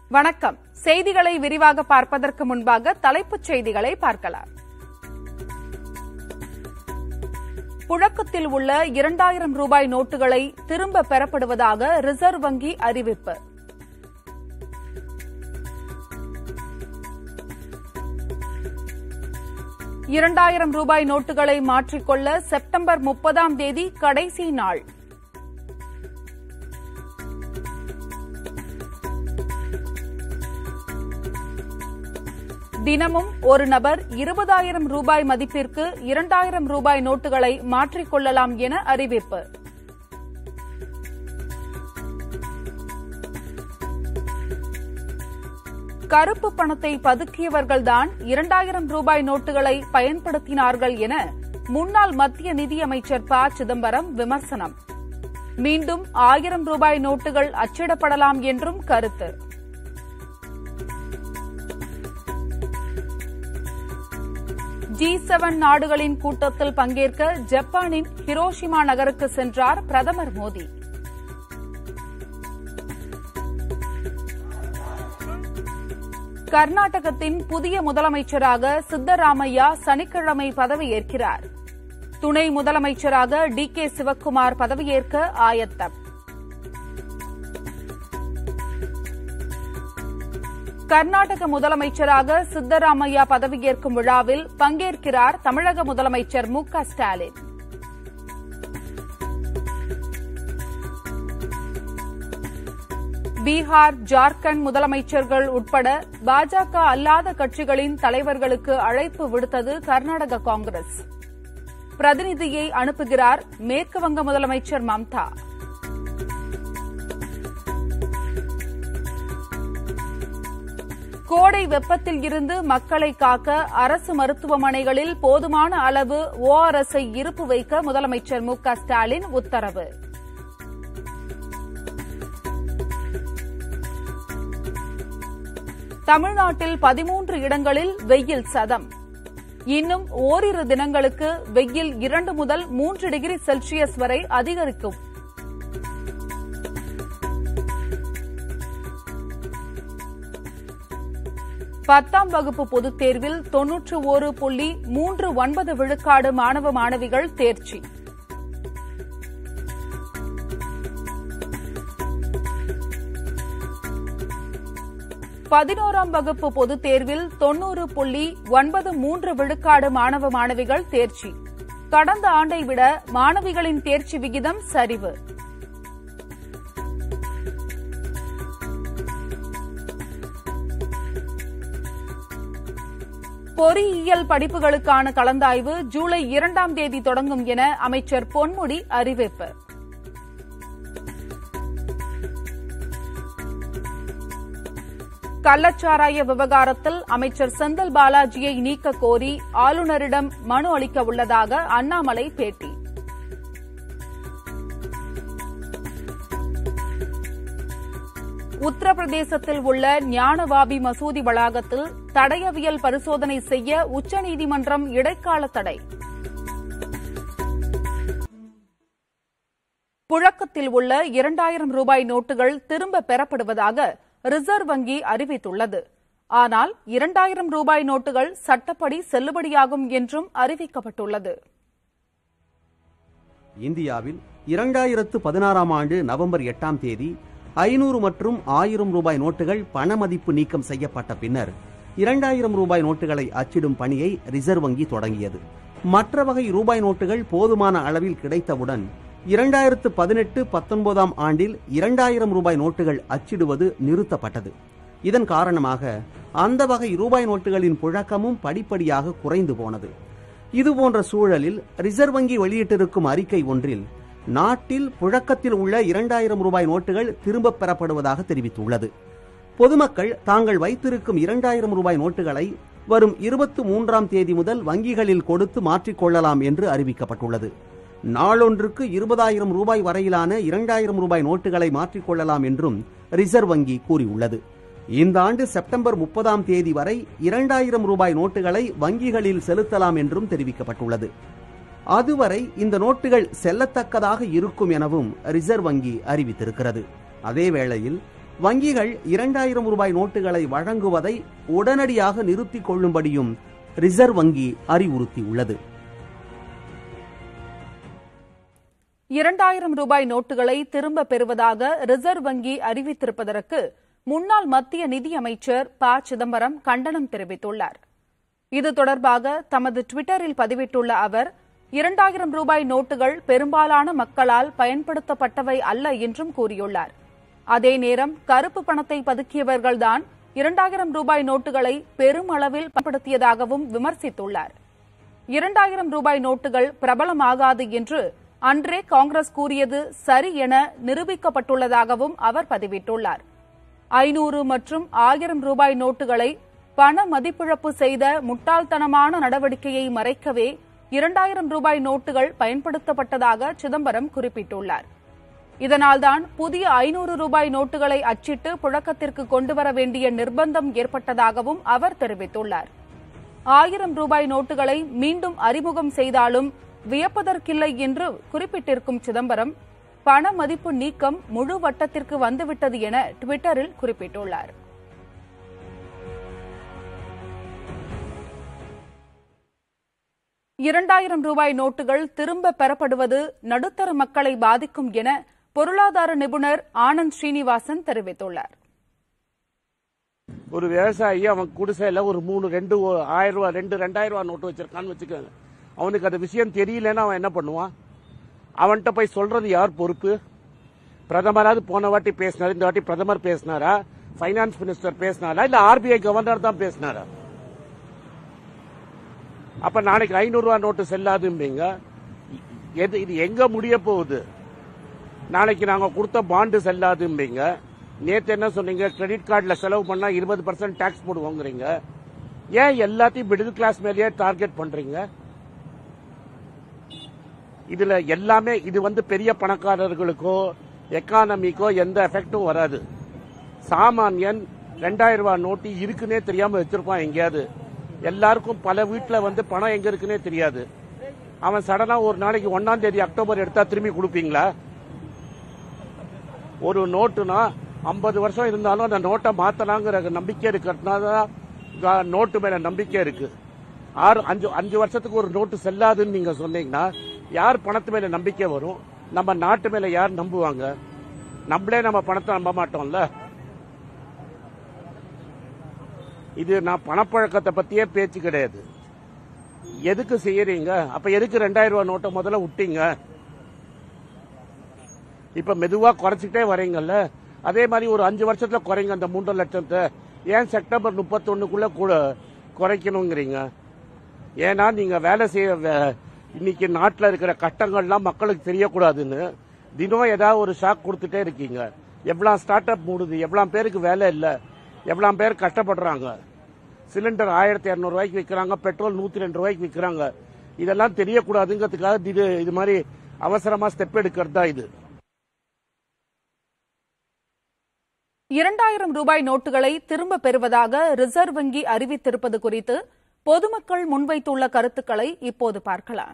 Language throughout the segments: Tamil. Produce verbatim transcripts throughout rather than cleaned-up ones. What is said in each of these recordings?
வணக்கம். செய்திகளை விரிவாக பார்ப்பதற்கு முன்பாக தலைப்புச் செய்திகளை பார்க்கலாம். புழக்கத்தில் உள்ள இரண்டாயிரம் ரூபாய் நோட்டுகளை திரும்ப பெறப்படுவதாக ரிசர்வ் வங்கி அறிவிப்பு. இரண்டாயிரம் ரூபாய் நோட்டுகளை மாற்றிக்கொள்ள செப்டம்பர் முப்பதாம் தேதி கடைசி நாள். தினமும் ஒரு நபர் இருபதாயிரம் ரூபாய் மதிப்பிற்கு இரண்டாயிரம் ரூபாய் நோட்டுகளை மாற்றிக்கொள்ளலாம் என அறிவிப்பு. கருப்பு பணத்தை பதுக்கியவர்கள்தான் இரண்டாயிரம் ரூபாய் நோட்டுகளை பயன்படுத்தினார்கள் என முன்னாள் மத்திய நிதியமைச்சர் ப சிதம்பரம் விமர்சனம். மீண்டும் ஆயிரம் ரூபாய் நோட்டுகள் அச்சிடப்படலாம் என்றும் கருத்து. ஜி செவன் நாடுகளின் கூட்டத்தில் பங்கேற்க ஜப்பானின் ஹிரோஷிமா நகருக்கு சென்றார் பிரதமர் மோடி. கர்நாடகத்தின் புதிய முதலமைச்சராக சித்தராமையா சனிக்கிழமை பதவியேற்கிறார். துணை முதலமைச்சராக டி கே சிவக்குமார் பதவியேற்க ஆயத்தம். கர்நாடக முதலமைச்சராக சித்தராமையா பதவியேற்கும் விழாவில் பங்கேற்கிறார் தமிழக முதலமைச்சர் மு க ஸ்டாலின். பீகார், ஜார்க்கண்ட் முதலமைச்சர்கள் உட்பட பாஜக அல்லாத கட்சிகளின் தலைவர்களுக்கு அழைப்பு விடுத்தது கர்நாடக காங்கிரஸ். பிரதிநிதியை அனுப்புகிறார் மேற்குவங்க முதலமைச்சர் மம்தா. கோடை வெப்பத்தில் இருந்து மக்களை காக்க அரசு மருத்துவமனைகளில் போதுமான அளவு ஓ ஆர் எஸ் ஐ இருப்பு வைக்க முதலமைச்சர் மு க ஸ்டாலின் உத்தரவு. தமிழ்நாட்டில் பதிமூன்று இடங்களில் வெயில் சதம். இன்னும் ஓரிரு தினங்களுக்கு வெயில் இரண்டு முதல் மூன்று டிகிரி செல்சியஸ் வரை அதிகரிக்கும். பத்தாம் வகுப்பு பொதுத் தேர்வில் தொன்னூற்று ஒரு புள்ளி மூன்று ஒன்பது விழுக்காடு மாணவ மாணவிகள் தேர்ச்சி. பதினோராம் வகுப்பு பொதுத் தேர்வில் தொன்னூறு புள்ளி ஒன்பது மூன்று விழுக்காடு மாணவ மாணவிகள் தேர்ச்சி. கடந்த ஆண்டை விட மாணவிகளின் தேர்ச்சி விகிதம் சரிவு. பொறியியல் படிப்புகளுக்கான கலந்தாய்வு ஜூலை இரண்டாம் தேதி தொடங்கும் என அமைச்சர் பொன்முடி அறிவிப்பு. கள்ளச்சாராய விவகாரத்தில் அமைச்சர் செந்தில் பாலாஜியை நீக்க கோரி ஆளுநரிடம் மனு அளிக்க உள்ளதாக அண்ணாமலை பேட்டி. உத்தரப்பிரதேசத்தில் உள்ள ஞானவாபி மசூதி வளாகத்தில் தடயவியல் பரிசோதனை செய்ய உச்சநீதிமன்றம் இடைக்கால தடை. புழக்கத்தில் உள்ள இரண்டாயிரம் ரூபாய் நோட்டுகள் திரும்ப பெறப்படுவதாக ரிசர்வ் வங்கி அறிவித்துள்ளது. ஆனால் இரண்டாயிரம் ரூபாய் நோட்டுகள் சட்டப்படி செல்லுபடியாகும் என்றும் அறிவிக்கப்பட்டுள்ளது. இந்தியாவில் இரண்டாயிரத்து பதினாறாம் ஆண்டு நவம்பர் எட்டாம் தேதி ஐநூறு மற்றும் ஆயிரம் ரூபாய் நோட்டுகள் பணமதிப்பு நீக்கம் செய்யப்பட்ட பின்னர் இரண்டாயிரம் ரூபாய் நோட்டுகளை அச்சிடும் பணியை ரிசர்வ் வங்கி தொடங்கியது. மற்ற வகை ரூபாய் நோட்டுகள் போதுமான அளவில் கிடைத்தவுடன் இரண்டாயிரத்து பதினெட்டு பத்தொன்பதாம் ஆண்டில் இரண்டாயிரம் ரூபாய் நோட்டுகள் அச்சிடுவது நிறுத்தப்பட்டது. இதன் காரணமாக அந்த வகை ரூபாய் நோட்டுகளின் புழக்கமும் படிப்படியாக குறைந்து போனது. இதுபோன்ற சூழலில் ரிசர்வ் வங்கி வெளியிட்டிருக்கும் அறிக்கை ஒன்றில் நாட்டில் புழக்கத்தில் உள்ள இரண்டாயிரம் ரூபாய் நோட்டுகள் திரும்பப் பெறப்படுவதாக தெரிவித்துள்ளது. பொதுமக்கள் தாங்கள் வைத்திருக்கும் இரண்டாயிரம் ரூபாய் நோட்டுகளை வரும் இருபத்தி மூன்றாம் தேதி முதல் வங்கிகளில் கொடுத்து மாற்றிக்கொள்ளலாம் என்று அறிவிக்கப்பட்டுள்ளது. நாளொன்றுக்கு இருபதாயிரம் ரூபாய் வரையிலான இரண்டாயிரம் ரூபாய் நோட்டுகளை மாற்றிக்கொள்ளலாம் என்றும் ரிசர்வ் வங்கி கூறியுள்ளது. இந்த ஆண்டு செப்டம்பர் முப்பதாம் தேதி வரை இரண்டாயிரம் ரூபாய் நோட்டுகளை வங்கிகளில் செலுத்தலாம் என்றும் தெரிவிக்கப்பட்டுள்ளது. அதுவரை இந்த நோட்டுகள் செல்லத்தக்கதாக இருக்கும் எனவும் ரிசர்வ் வங்கி அறிவித்திருக்கிறது. அதேவேளையில் வங்கிகள் இரண்டாயிரம் ரூபாய் நோட்டுகளை வழங்குவதை உடனடியாக நிறுத்திக் கொள்ளும்படியும் ரிசர்வ் வங்கி அறிவுறுத்தியுள்ளது. இரண்டாயிரம் ரூபாய் நோட்டுகளை திரும்ப பெறுவதாக ரிசர்வ் வங்கி அறிவித்திருப்பதற்கு முன்னாள் மத்திய நிதியமைச்சர் ப சிதம்பரம் கண்டனம் தெரிவித்துள்ளார். இது தொடர்பாக தமது டுவிட்டரில் பதிவிட்டுள்ள அவர், இரண்டாயிரம் ரூபாய் நோட்டுகள் பெரும்பாலான மக்களால் பயன்படுத்தப்பட்டவை அல்ல என்றும் கூறியுள்ளார். அதே நேரம் கருப்பு பணத்தை பதுக்கியவர்கள்தான் இரண்டாயிரம் ரூபாய் நோட்டுகளை பெருமளவில் பயன்படுத்தியதாகவும் விமர்சித்துள்ளார். இரண்டாயிரம் ரூபாய் நோட்டுகள் பிரபலமாகாது என்று அன்றே காங்கிரஸ் கூறியது சரி என நிரூபிக்கப்பட்டுள்ளதாகவும் அவர் பதிவிட்டுள்ளார். ஐநூறு மற்றும் ஆயிரம் ரூபாய் நோட்டுகளை பண மதிப்பிழப்பு செய்த முட்டாள்தனமான நடவடிக்கையை மறைக்கவே இரண்டாயிரம் ரூபாய் நோட்டுகள் பயன்படுத்தப்பட்டதாக சிதம்பரம் குறிப்பிட்டுள்ளார். இதனால்தான் புதிய ஐநூறு ரூபாய் நோட்டுகளை அச்சிட்டு புழக்கத்திற்கு கொண்டுவர வேண்டிய நிர்பந்தம் ஏற்பட்டதாகவும் அவர் தெரிவித்துள்ளார். ஆயிரம் ரூபாய் நோட்டுகளை மீண்டும் அறிமுகம் செய்தாலும் வியப்பதற்கில்லை என்று குறிப்பிட்டிருக்கும் சிதம்பரம், பண மதிப்பு நீக்கம் முழு வட்டத்திற்கு வந்துவிட்டது என டுவிட்டரில் குறிப்பிட்டுள்ளார். இரண்டாயிரம் ரூபாய் நோட்டுகள் திரும்ப பெறப்படுவது நடுத்தர மக்களை பாதிக்கும் என பொருளாதார நிபுணர் ஆனந்த் ஸ்ரீனிவாசன் தெரிவித்துள்ளார். ஒரு விவசாயி அவன் குடிசையில ஒரு மூணு ரெண்டு ஆயிரம் ரூபாய் ரெண்டு ரெண்டாயிரம் ரூபாய் நோட்டு வச்சிருக்கான்னு வச்சுக்கோங்க. அவனுக்கு அந்த விஷயம் தெரியலன்னா அவன் என்ன பண்ணுவான்? அவன்கிட்ட போய் சொல்றது யார் பொறுப்பு? பிரதமராவது போன வாட்டி பேசினாரு, இந்த வாட்டி பிரதமர் பேசினாரா, பைனான்ஸ் மினிஸ்டர் பேசினாரா, இல்ல ஆர்பிஐ கவர்னர் தான் பேசினாரா? அப்ப நாளைக்கு ஐநூறு ரூபாய் நோட்டு செல்லாதும்பீங்க. இது எங்க முடிய போகுது? நாளைக்கு நாங்க கொடுத்த பாண்டு செல்லாதும்பீங்க. நேத்து என்ன சொன்னீங்க? கிரெடிட் கார்டுல செலவு பண்ணா இருபது பர்சன்ட் டாக்ஸ் போடுவோங்கிறீங்க. ஏன் எல்லாத்தையும் மிடில் கிளாஸ் மேலேயே டார்கெட் பண்றீங்க? இதுல எல்லாமே இது வந்து பெரிய பணக்காரர்களுக்கோ எக்கானமிக்கோ எந்த எஃபெக்டும் வராது. சாமானியன் ரெண்டாயிரம் ரூபாய் நோட்டு இருக்குன்னே தெரியாம வச்சிருப்பான் எங்கேயாவது. எல்லாருக்கும் பல வீட்டுல வந்து பணம் எங்க இருக்குன்னே தெரியாது. அவன் சடனா ஒரு நாளைக்கு ஒன்னாம் தேதி அக்டோபர் எடுத்தா திரும்பி கொடுப்பீங்களா? ஒரு நோட்டுனா ஐம்பது வருஷம் இருந்தாலும் அந்த நோட்டை மாத்தலாங்கிற நம்பிக்கை இருக்கிறதுனால நோட்டு மேல நம்பிக்கை இருக்கு. ஆறு அஞ்சு அஞ்சு வருஷத்துக்கு ஒரு நோட்டு செல்லாதுன்னு நீங்க சொன்னீங்கன்னா யார் பணத்து மேல நம்பிக்கை வரும்? நம்ம நாட்டு மேல யார் நம்புவாங்க? நம்மளே நம்ம பணத்தை நம்ப மாட்டோம்ல. இது நான் பணப்பழக்கத்தை பத்தியே பேச்சு கிடையாது. எதுக்கு செய்யறீங்க? அப்ப எதுக்கு ரெண்டாயிரம் ரூபாய் நோட்டை முதல்ல விட்டீங்க? இப்ப மெதுவா குறைச்சிட்டே வரீங்கல்ல. அதே மாதிரி ஒரு அஞ்சு வருஷத்துல குறைங்க அந்த மூன்றரை லட்சத்தை. ஏன் செப்டம்பர் முப்பத்தி ஒண்ணுக்குள்ள கூட குறைக்கணுங்கிறீங்க? ஏன்னா நீங்க வேலை செய்ய இன்னைக்கு நாட்டில் இருக்கிற கட்டங்கள்லாம் மக்களுக்கு தெரியக்கூடாதுன்னு தினம் ஏதாவது ஒரு ஷாக் கொடுத்துட்டே இருக்கீங்க. எவ்வளவு ஸ்டார்ட் அப் மூடுது, எவ்வளவு பேருக்கு வேலை இல்லை, எவ்வளவு பேர் கஷ்டப்படுறாங்க. சிலிண்டர் ஆயிரத்தி இருநூறு ரூபாய்க்கு விற்கிறாங்க, பெட்ரோல் நூத்தி ரெண்டு ரூபாய்க்கு விற்கிறாங்க. இதெல்லாம் தெரியக்கூடாதுங்கிறதுக்காக இது மாதிரி அவசரமா ஸ்டெப் எடுக்கிறதா இது. இரண்டாயிரம் ரூபாய் நோட்டுகளை திரும்ப பெறுவதாக ரிசர்வ் வங்கி அறிவித்திருப்பது குறித்து பொதுமக்கள் முன்வைத்துள்ள கருத்துக்களை இப்போது பார்க்கலாம்.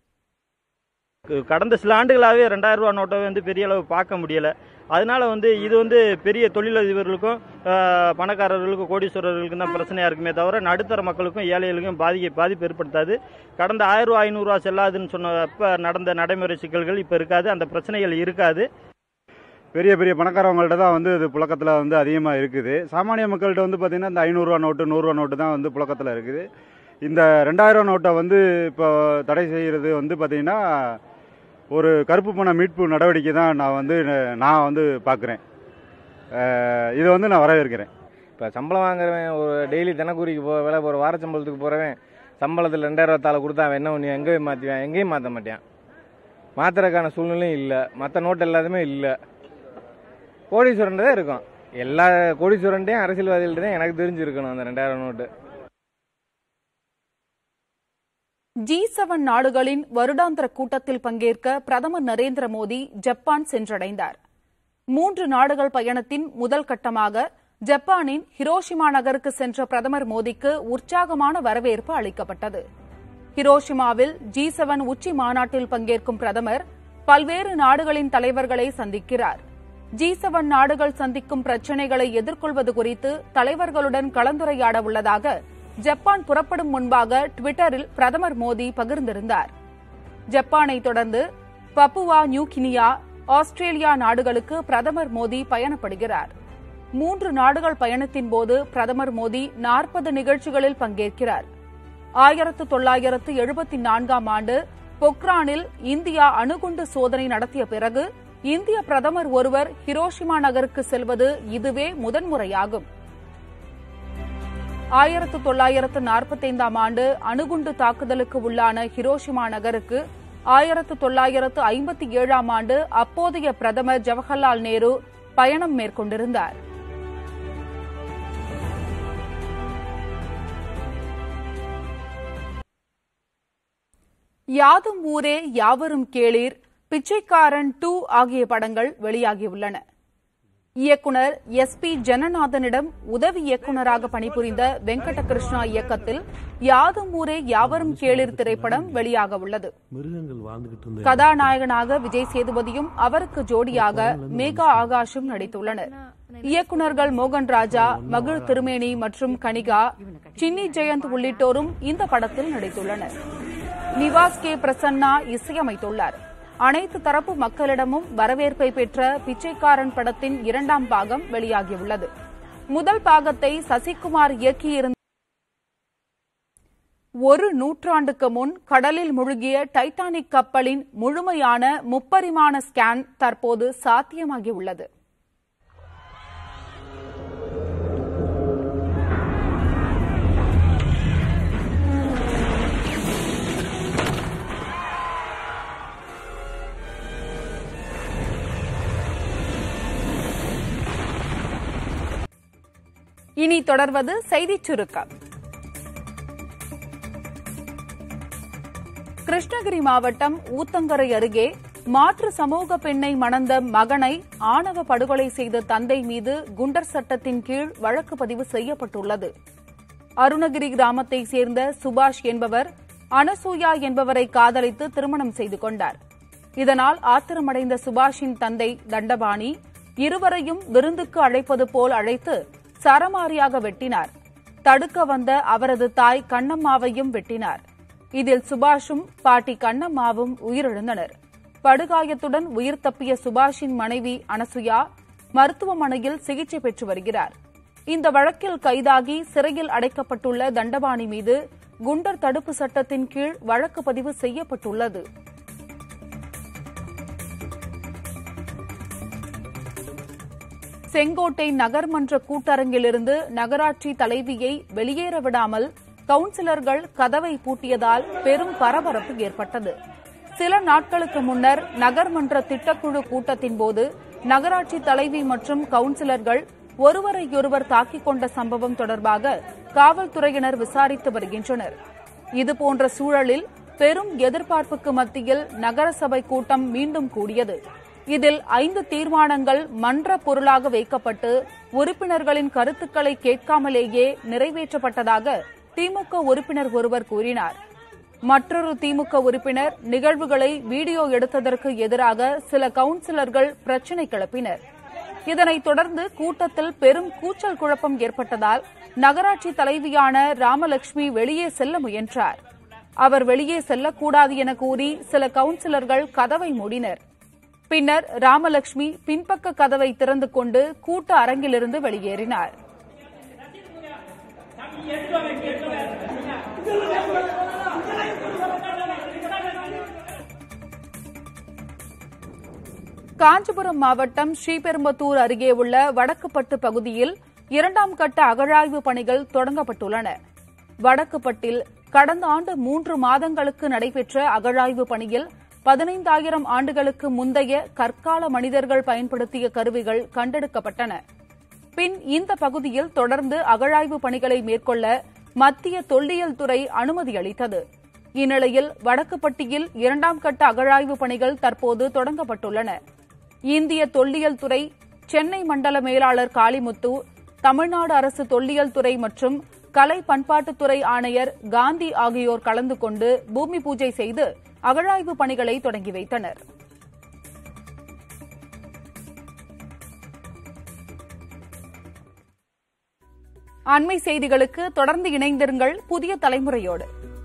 கடந்த சில ஆண்டுகளாகவே ரெண்டாயிரம் ரூபாய் நோட்டை வந்து பெரிய அளவு பார்க்க முடியல. அதனால வந்து இது வந்து பெரிய தொழிலதிபர்களுக்கும் பணக்காரர்களுக்கும் கோடீஸ்வரர்களுக்கும் தான் பிரச்சனையா இருக்குமே தவிர நடுத்தர மக்களுக்கும் ஏழைகளுக்கும் பாதிக்க பாதிப்பு ஏற்படுத்தாது. கடந்த ஆயிரம் ரூபாய் ஐநூறு ரூபாய் செல்லாதுன்னு சொன்னப்ப நடந்த நடைமுறை சிக்கல்கள் இப்ப இருக்காது, அந்த பிரச்சனைகள் இருக்காது. பெரிய பெரிய பணக்காரவங்கள்ட்ட தான் வந்து இது புழக்கத்தில் வந்து அதிகமாக இருக்குது. சாமானிய மக்கள்கிட்ட வந்து பார்த்தீங்கன்னா இந்த ஐநூறுரூவா நோட்டு நூறுரூவா நோட்டு தான் வந்து புழக்கத்தில் இருக்குது. இந்த ரெண்டாயிரம் நோட்டை வந்து இப்போ தடை செய்கிறது வந்து பார்த்தீங்கன்னா ஒரு கருப்பு பண மீட்பு நடவடிக்கை தான் நான் வந்து நான் வந்து பார்க்குறேன். இதை வந்து நான் வரவேற்கிறேன். இப்போ சம்பளம் வாங்குறவன் ஒரு டெய்லி தினக்கூலிக்கு போ வேலை போகிற வார சம்பளத்துக்கு போகிறவன் சம்பளத்தில் ரெண்டாயிரம் தாளை கொடுத்தா அவன் என்ன ஒன்று எங்கேயும் மாற்றுவேன், எங்கேயும் மாற்ற மாட்டேன். மாற்றுறதுக்கான சூழ்நிலையும் இல்லை, மற்ற நோட்டு எல்லாத்துமே இல்லை. கோடீஸ்வரன் தான் இருக்கும். எல்லா கோடீஸ்வரன்டையும் அரசியல்வாதிகள்டையும் எனக்கு தெரிஞ்சிருக்கணும் அந்த ரெண்டாயிரம் நோட்டு. ஜி செவன் நாடுகளின் வருடாந்திர கூட்டத்தில் பங்கேற்க பிரதமர் நரேந்திர மோடி ஜப்பான் சென்றடைந்தார். மூன்று நாடுகள் பயணத்தின் முதல் கட்டமாக ஜப்பானின் ஹிரோஷிமா நகருக்கு சென்ற பிரதமர் மோடிக்கு உற்சாகமான வரவேற்பு அளிக்கப்பட்டது. ஹிரோஷிமாவில் ஜி செவன் உச்சி மாநாட்டில் பங்கேற்கும் பிரதமர் பல்வேறு நாடுகளின் தலைவர்களை சந்திக்கிறார். ஜி செவன் நாடுகள் சந்திக்கும் பிரச்சினைகளை எதிர்கொள்வது குறித்து தலைவர்களுடன் கலந்துரையாட உள்ளதாக ஜப்பான் புறப்படும் முன்பாக டுவிட்டரில் பிரதமர் மோடி பகிர்ந்திருந்தார். ஜப்பானை தொடர்ந்து பப்புவா நியூகினியா, ஆஸ்திரேலியா நாடுகளுக்கு பிரதமர் மோடி பயணப்படுகிறார். மூன்று நாடுகள் பயணத்தின் போது பிரதமர் மோடி நாற்பது நிகழ்ச்சிகளில் பங்கேற்கிறார். ஆயிரத்து தொள்ளாயிரத்து எழுபத்தி நான்காம் ஆண்டு பொக்ரானில் இந்தியா அணுகுண்டு சோதனை நடத்திய பிறகு இந்திய பிரதமர் ஒருவர் ஹிரோஷிமா நகருக்கு செல்வது இதுவே முதன்முறையாகும். ஆயிரத்து தொள்ளாயிரத்து நாற்பத்தைந்தாம் ஆண்டு அணுகுண்டு தாக்குதலுக்கு உள்ளான ஹிரோஷிமா நகருக்கு ஆயிரத்து தொள்ளாயிரத்து ஐம்பத்தி ஏழாம் ஆண்டு அப்போதைய பிரதமர் ஜவஹர்லால் நேரு பயணம் மேற்கொண்டிருந்தார். யாதும் ஊரே யாவரும் கேளீர், பிச்சைக்காரன் டூ ஆகிய படங்கள் வெளியாகியுள்ளன. இயக்குநர் எஸ் பி ஜனநாதனிடம் உதவி இயக்குநராக பணிபுரிந்த வெங்கடகிருஷ்ணா இயக்கத்தில் யாதும் ஊரே யாவரும் கேளீர் திரைப்படம் வெளியாக உள்ளது. கதாநாயகனாக விஜய் சேதுபதியும் அவருக்கு ஜோடியாக மேகா ஆகாஷும் நடித்துள்ளனர். இயக்குநர்கள் மோகன் ராஜா, மகிழ் திருமேனி மற்றும் கனிகா, சின்னி ஜெயந்த் உள்ளிட்டோரும் இந்த படத்தில் நடித்துள்ளனர். நிவாஸ் கே பிரசன்னா இசையமைத்துள்ளார். அனைத்து தரப்பு மக்களிடமும் வரவேற்பை பெற்ற பிச்சைக்காரன் படத்தின் இரண்டாம் பாகம் வெளியாகியுள்ளது. முதல் பாகத்தை சசிகுமார் இயக்கியிருந்த ஒரு நூற்றாண்டுக்கு முன் கடலில் முழுகிய டைட்டானிக் கப்பலின் முழுமையான முப்பரிமாண ஸ்கேன் தற்போது சாத்தியமாகியுள்ளது. இனி தொடர்வது செய்திச் சுருக்கம். கிருஷ்ணகிரி மாவட்டம் ஊத்தங்கரை அருகே மாற்று சமூக பெண்ணை மணந்த மகனை ஆணவ படுகொலை செய்த தந்தை மீது குண்டர் சட்டத்தின் கீழ் வழக்கு பதிவு செய்யப்பட்டுள்ளது. அருணகிரி கிராமத்தைச் சேர்ந்த சுபாஷ் என்பவர் அனசூயா என்பவரை காதலித்து திருமணம் செய்து கொண்டார். இதனால் ஆத்திரமடைந்த சுபாஷின் தந்தை தண்டபாணி இருவரையும் விருந்துக்கு அழைப்பது போல் அழைத்து சரமாரியாக வெட்டினார். தடுக்க வந்த அவரது தாய் கண்ணம்மாவையும் வெட்டினார். இதில் சுபாஷும் பாட்டி கண்ணம்மாவும் உயிரிழந்தனர். படுகாயத்துடன் உயிர் தப்பிய சுபாஷின் மனைவி அனசுயா மருத்துவமனையில் சிகிச்சை பெற்று வருகிறார். இந்த வழக்கில் கைதாகி சிறையில் அடைக்கப்பட்டுள்ள தண்டபாணி மீது குண்டர் தடுப்பு சட்டத்தின் கீழ் வழக்கு பதிவு செய்யப்பட்டுள்ளது. செங்கோட்டை நகர்மன்ற கூட்டரங்கிலிருந்து நகராட்சி தலைவியை வெளியேற விடாமல் கவுன்சிலர்கள் கதவை பூட்டியதால் பெரும் பரபரப்பு ஏற்பட்டது. சில நாட்களுக்கு முன்னர் நகர்மன்ற திட்டக்குழு கூட்டத்தின்போது நகராட்சி தலைவி மற்றும் கவுன்சிலர்கள் ஒருவரையொருவர் தாக்கிக் கொண்ட சம்பவம் தொடர்பாக காவல்துறையினர் விசாரித்து வருகின்றனர். இதுபோன்ற சூழலில் பெரும் எதிர்பார்ப்புக்கு மத்தியில் நகரசபை கூட்டம் மீண்டும் கூடியது. இதில் ஐந்து தீர்மானங்கள் மன்ற பொருளாக வைக்கப்பட்டு உறுப்பினர்களின் கருத்துக்களை கேட்காமலேயே நிறைவேற்றப்பட்டதாக திமுக உறுப்பினர் ஒருவர் கூறினார். மற்றொரு திமுக உறுப்பினர் நிகழ்வுகளை வீடியோ எடுத்ததற்கு எதிராக சில கவுன்சிலர்கள் பிரச்சினை கிளப்பினர். இதனைத் தொடர்ந்து கூட்டத்தில் பெரும் கூச்சல் குழப்பம் ஏற்பட்டதால் நகராட்சி தலைவியான ராமலட்சுமி வெளியே செல்ல முயன்றார். அவர் வெளியே செல்லக்கூடாது என கூறி சில கவுன்சிலர்கள் கதவை மூடினர். பின்னர் ராமலட்சுமி பின்பக்க கதவை திறந்து கொண்டு கூட்ட அரங்கிலிருந்து வெளியேறினார். காஞ்சிபுரம் மாவட்டம் ஸ்ரீபெரும்புதூர் அருகே உள்ள வடக்குப்பட்டு பகுதியில் இரண்டாம் கட்ட அகழாய்வு பணிகள் தொடங்கப்பட்டுள்ளன. வடக்குப்பட்டில் கடந்த ஆண்டு மூன்று மாதங்களுக்கு நடைபெற்ற அகழாய்வு பணியில் பதினைந்தாயிரம் ஆண்டுகளுக்கு முந்தைய கற்கால மனிதர்கள் பயன்படுத்திய கருவிகள் கண்டெடுக்கப்பட்டன. பின் இந்த பகுதியில் தொடர்ந்து அகழாய்வு பணிகளை மேற்கொள்ள மத்திய தொல்லியல் துறை அனுமதி அளித்தது. இந்நிலையில் வடக்குப்பட்டியில் இரண்டாம் கட்ட அகழாய்வு பணிகள் தற்போது தொடங்கப்பட்டுள்ளன. இந்திய தொல்லியல் துறை, சென்னை மண்டல மேலாளர் காளிமுத்து, தமிழ்நாடு அரசு தொல்லியல் துறை மற்றும் கலை பண்பாட்டுத்துறை ஆணையர் காந்தி ஆகியோர் கலந்து கொண்டு பூமி பூஜை செய்து அகழாய்வு பணிகளை தொடங்கி வைத்தனர். அண்மை செய்திகளுக்கு தொடர்ந்து இணைந்திருங்கள் புதிய தலைமுறையோடு.